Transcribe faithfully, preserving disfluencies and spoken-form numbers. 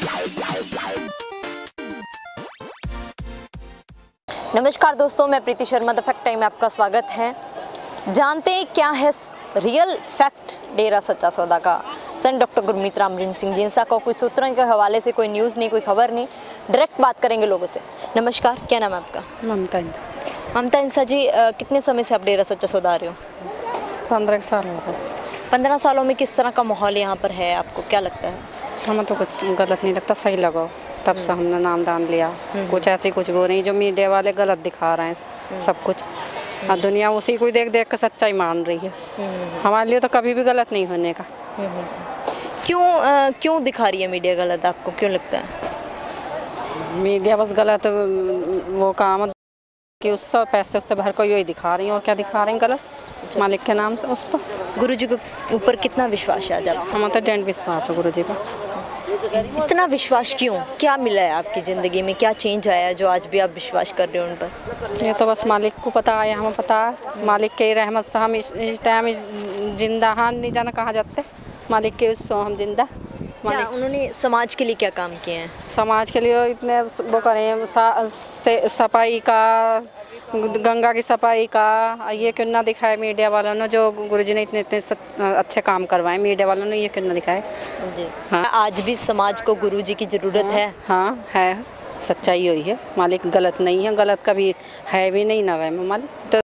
नमस्कार दोस्तों, मैं Preeti Sharma the fact time में आपका स्वागत है। जानते हैं क्या है रियल फैक्ट डेरा सच्चा सौदा का। सन डॉक्टर गुरमीत राम रहीम सिंह जी, इंसा को कोई सूत्रों के हवाले से कोई न्यूज़ नहीं, कोई खबर नहीं, डायरेक्ट बात करेंगे लोगों से। नमस्कार, क्या नाम है आपका? ममता इंसा। ममता इंसा जी, आ, कितने समय से आप डेरा सच्चा सौदा आ रहे हो? पंद्रह साल हो गए। पंद्रह सालों में किस तरह का माहौल यहाँ पर है, आपको क्या लगता है? हमें तो कुछ गलत नहीं लगता, सही लगा तब से हमने नाम दान लिया। कुछ ऐसी कुछ वो नहीं जो मीडिया वाले गलत दिखा रहे हैं सब कुछ, और दुनिया उसी को देख देख कर सच्चाई मान रही है। हमारे लिए तो कभी भी गलत नहीं होने का। क्यों आ, क्यों दिखा रही है मीडिया गलत, आपको क्यों लगता है? मीडिया बस गलत वो काम कि उससे पैसे उससे भर कर यही दिखा रही है, और क्या दिखा रही हैं गलत मालिक के नाम से। उस पर गुरु जी के ऊपर कितना विश्वास है आज आप? हमें तो डेंट विश्वास है गुरु जी का। इतना विश्वास क्यों? क्या मिला है आपकी ज़िंदगी में, क्या चेंज आया जो आज भी आप विश्वास कर रहे हो उन पर? ये तो बस मालिक को पता है, हमें पता है। मालिक के रहमत से हम इस, इस टाइम इस जिंदा हाँ नहीं जाना कहाँ जाते, मालिक के उससे हम जिंदा। क्या उन्होंने समाज के लिए क्या काम किए हैं? समाज के लिए इतने वो करें, सफाई का, गंगा की सफाई का, ये क्यों ना दिखाए मीडिया वालों ने, जो गुरुजी ने इतने इतने अच्छे काम करवाए मीडिया वालों ने, ये क्यों ना दिखाए जी। हाँ। आज भी समाज को गुरुजी की ज़रूरत है। हाँ है, सच्चाई हुई है। मालिक गलत नहीं है, गलत कभी है भी नहीं ना रहे मालिक तो